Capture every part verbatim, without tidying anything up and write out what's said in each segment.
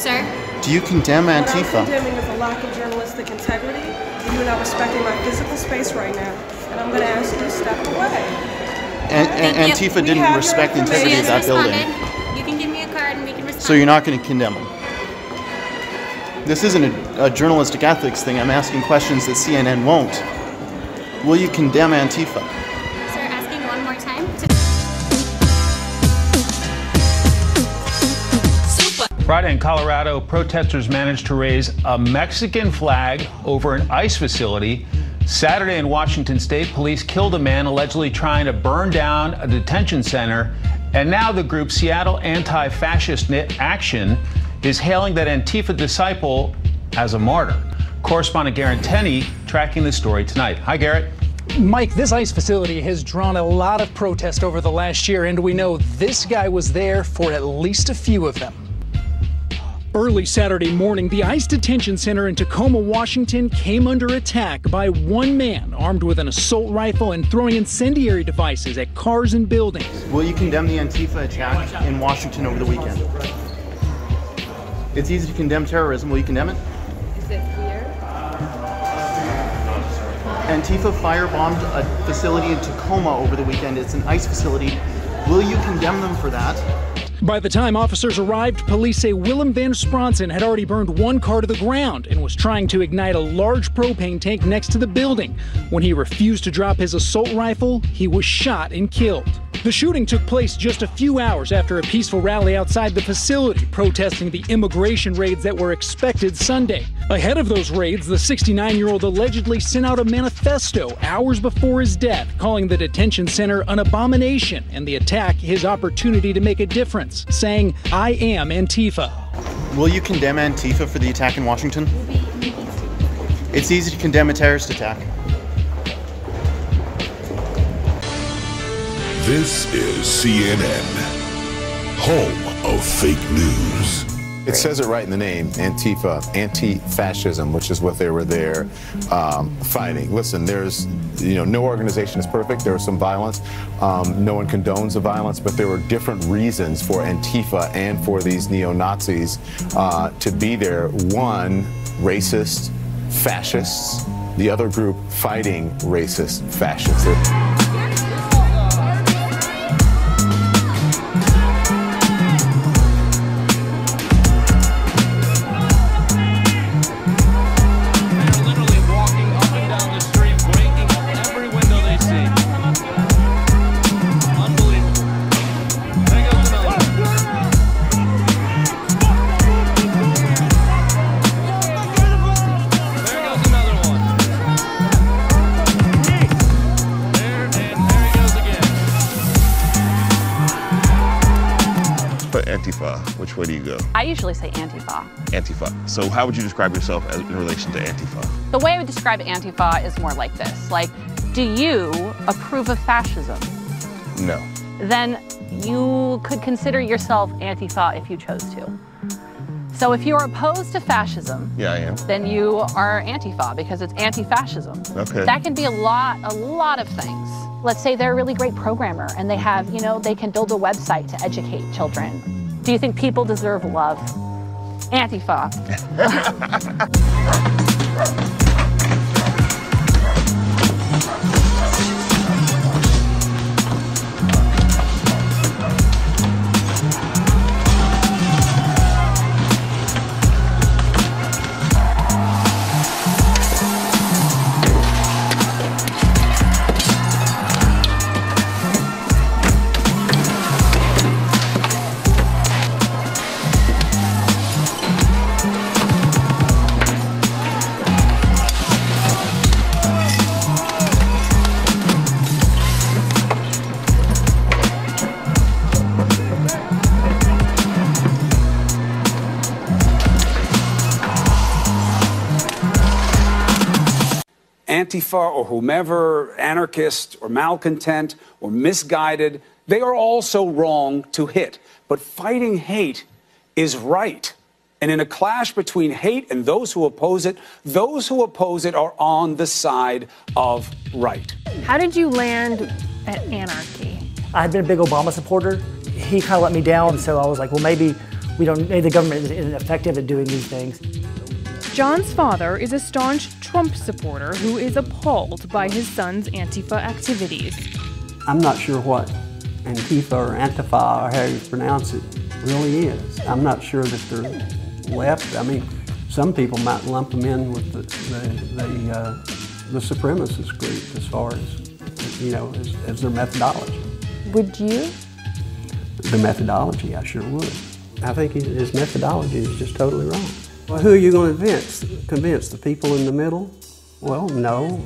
Sir? Do you condemn Antifa? What I'm condemning is a lack of journalistic integrity. You are not respecting my physical space right now, and I'm going to ask you to step away. And, and Antifa didn't respect the integrity of that building. You can give me a card and we can respond. So you're not going to condemn them? This isn't a, a journalistic ethics thing. I'm asking questions that C N N won't. Will you condemn Antifa? Sir, asking one more time. Friday in Colorado, protesters managed to raise a Mexican flag over an ICE facility. Saturday in Washington State, police killed a man allegedly trying to burn down a detention center. And now the group Seattle Anti-Fascist Action is hailing that Antifa disciple as a martyr. Correspondent Garrett Tenney tracking the story tonight. Hi, Garrett. Mike, this ICE facility has drawn a lot of protest over the last year, and we know this guy was there for at least a few of them. Early Saturday morning, the ICE detention center in Tacoma, Washington came under attack by one man armed with an assault rifle and throwing incendiary devices at cars and buildings. Will you condemn the Antifa attack in Washington over the weekend? It's easy to condemn terrorism. Will you condemn it? Is it clear? Antifa firebombed a facility in Tacoma over the weekend. It's an ICE facility. Will you condemn them for that? By the time officers arrived, police say Willem Van Spronsen had already burned one car to the ground and was trying to ignite a large propane tank next to the building. When he refused to drop his assault rifle, he was shot and killed. The shooting took place just a few hours after a peaceful rally outside the facility, protesting the immigration raids that were expected Sunday. Ahead of those raids, the sixty-nine-year-old allegedly sent out a manifesto hours before his death, calling the detention center an abomination and the attack his opportunity to make a difference, saying, "I am Antifa." Will you condemn Antifa for the attack in Washington? It's easy to condemn a terrorist attack. This is C N N, home of fake news. It says it right in the name, Antifa, anti-fascism, which is what they were there um, fighting. Listen, there's, you know, no organization is perfect. There was some violence. Um, no one condones the violence, but there were different reasons for Antifa and for these neo-Nazis uh, to be there. One, racist, fascists. The other group fighting racist, fascists. They're Antifa, which way do you go? I usually say Antifa. Antifa. So how would you describe yourself as in relation to Antifa? The way I would describe Antifa is more like this. Like, do you approve of fascism? No. Then you could consider yourself Antifa if you chose to. So if you're opposed to fascism, yeah, I am. Then you are Antifa because it's anti-fascism. Okay. That can be a lot, a lot of things. Let's say they're a really great programmer and they have, you know, they can build a website to educate children. Do you think people deserve love? Antifa. Antifa or whomever, anarchist or malcontent or misguided, they are also wrong to hit. But fighting hate is right. And in a clash between hate and those who oppose it, those who oppose it are on the side of right. How did you land at anarchy? I had been a big Obama supporter. He kind of let me down, so I was like, well, maybe we don't, the government isn't effective at doing these things. John's father is a staunch Trump supporter who is appalled by his son's Antifa activities. I'm not sure what Antifa or Antifa, or how you pronounce it, really is. I'm not sure that they're left. I mean, some people might lump them in with the, the, the, uh, the supremacist group as far as, you know, as, as their methodology. Would you? The methodology, I sure would. I think his, his methodology is just totally wrong. Well, who are you going to convince? Convince the people in the middle? Well, no.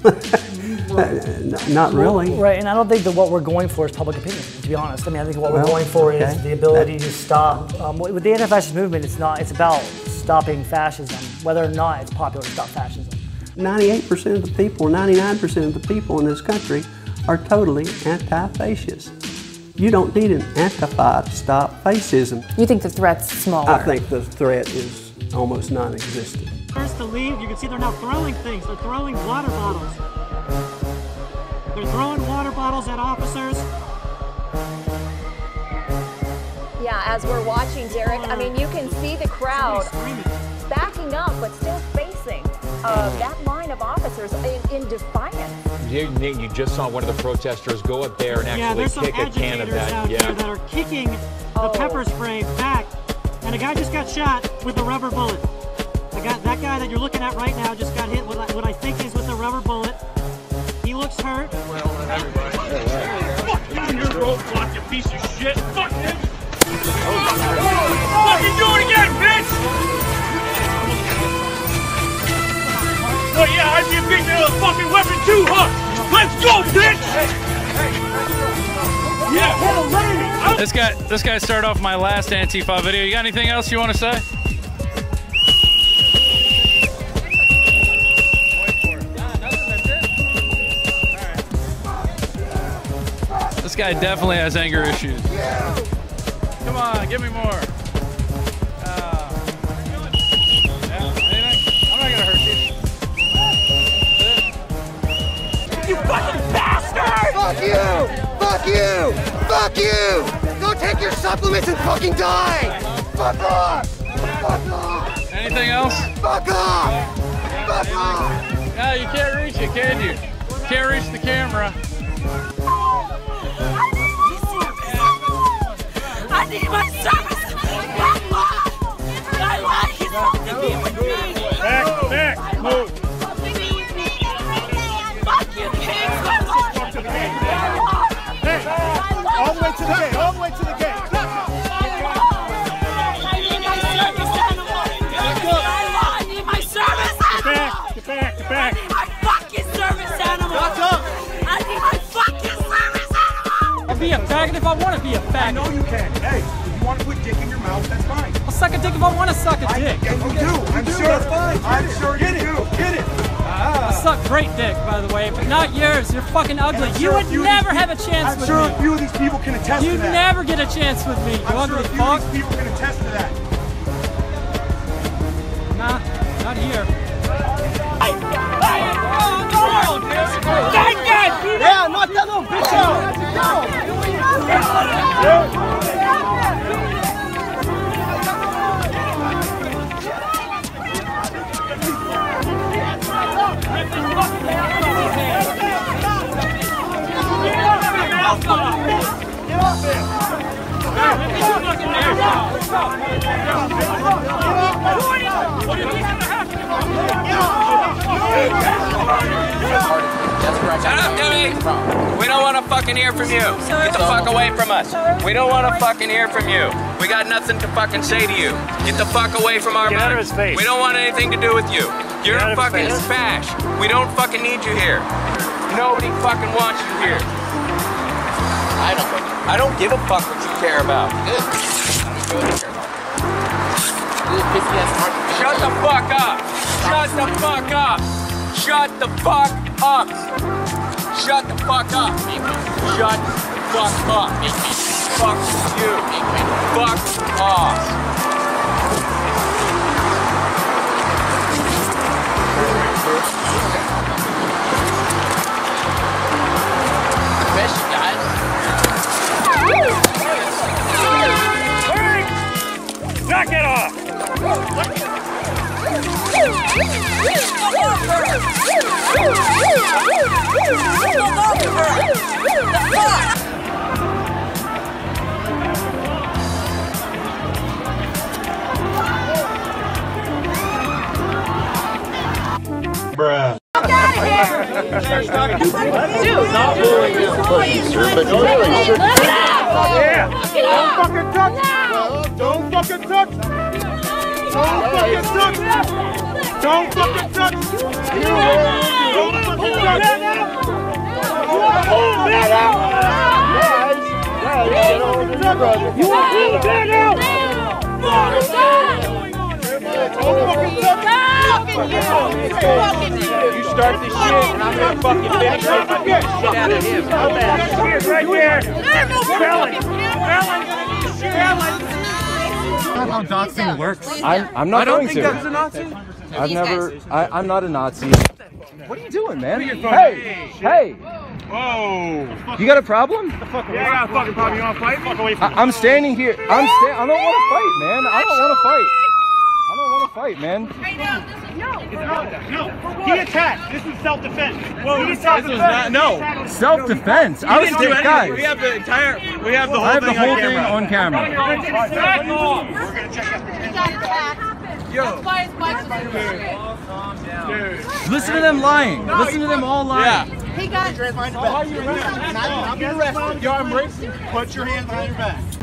Not really. Right, and I don't think that what we're going for is public opinion, to be honest. I mean, I think what well, we're going for okay. is the ability that, to stop. Um, with the anti-fascist movement, it's not. It's about stopping fascism, whether or not it's popular to stop fascism. ninety-eight percent of the people, ninety-nine percent of the people in this country are totally anti-fascist. You don't need an Antifa to stop fascism. You think the threat's smaller? I think the threat is almost non-existent. First to leave, you can see they're now throwing things. They're throwing water bottles. They're throwing water bottles at officers. Yeah, as we're watching, Derek, I mean, you can see the crowd backing up, but still facing uh, that line of officers in, in defiance. You, you just saw one of the protesters go up there and actually yeah, there's some kick a can of that. Out yeah, here that are kicking the oh. pepper spray back, and a guy just got shot with a rubber bullet. The guy, that guy that you're looking at right now just got hit with what I think is with a rubber bullet. He looks hurt. Fuck you, you roadblock, you piece of shit! Fuck him! Fucking do it again, bitch! Oh yeah, I'd be a big man with a fucking weapon too, huh? Let's go, bitch! Yeah, this guy, this guy started off my last Antifa video. You got anything else you want to say? This guy definitely has anger issues. Come on, give me more. Uh, yeah, anything? I'm not gonna hurt you. You fucking bastard! Fuck you! Fuck you! Fuck you! Go take your supplements and fucking die! Fuck off! Fuck off! Anything else? Fuck off! Fuck off! No, you can't reach it, can you? Can't reach the camera. I need my service! I want his to be with me! Back, back, move! Fuck you, kids! I want you! Hey, all the way to the gate, all the way to the gate! I need my service animal! I need my service animal! Get back, get back, get back! I need my fucking service animal! Shut up! I need my fucking service animal! I'll be a faggot if I want to be a faggot. I know you can. Hey, if you want to put dick in your mouth, that's fine. I'll suck a dick if I want to suck a dick. I, you do. I'm sure. That's fine. I'm sure you do. Get it. I suck great dick, by the way, but not yours. You're fucking ugly. You would never have a chance with me. I'm sure a few of these people can attest to that. You'd never get a chance with me, you ugly fuck. I'm sure a few of these people can attest to that. Nah, not here. Yeah, knock that little bitch out! Get off Shut up, Timmy! We don't want to fucking hear from you. Get the fuck away from us. We don't want to fucking hear from you. We got nothing to fucking say to you. Get the fuck away from our man. We don't want anything to do with you. You're a fucking trash. We don't fucking need you here. Nobody fucking wants you here. I don't. I don't give a fuck what you care about. Good. Shut the fuck up. Shut the fuck up. Shut the fuck up. Shut the fuck up. Shut the fuck up. Fuck you. Fuck off. Fish, guys. Bruh. Fuck out of here! Dude, not bullying him. Yeah! Don't fucking touch! Don't fucking touch! Don't fucking touch! Don't fucking touch! Don't fucking touch! Pull that out! You want to pull that out? Don't fucking touch! You start this shit, and I'm gonna fucking finish it. Get shit out of him. How bad? Here's right there. Felon. Felon. Felon. Not how doxing works. I'm, I'm not I don't going think to. that's a Nazi. I've never. I, I'm not a Nazi. What are you doing, man? Put your phone Hey, down. hey! Whoa. You got a problem? Yeah, I got a fucking problem. You want to fight? Fuck away from I, me. I'm standing here. I'm sta- I don't want to fight, man. I don't want to fight. I don't want to fight, man. No, no. He attacked. This is self-defense. Well, he this was not- no. Self-defense. I was didn't do sta- anything. guys. We have the entire. We have the whole I have thing the whole on thing camera. on camera. We're gonna check out. That's why his bike's over. Listen to them lying. Listen to them all lying. He got. You're arrested. Put your hands behind your back.